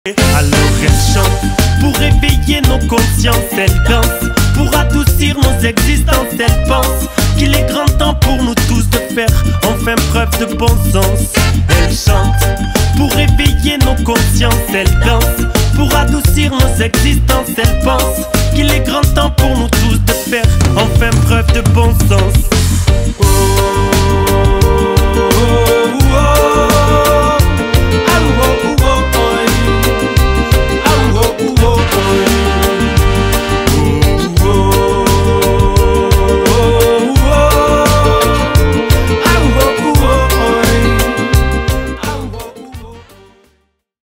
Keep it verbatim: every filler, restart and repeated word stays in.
Alors elle chante pour réveiller nos consciences, elle danse pour adoucir nos existences, elle pense qu'il est grand temps pour nous tous de faire enfin preuve de bon sens. Elle chante pour réveiller nos consciences, elle danse pour adoucir nos existences, elle pense qu'il est grand temps pour nous tous de faire enfin preuve de bon sens.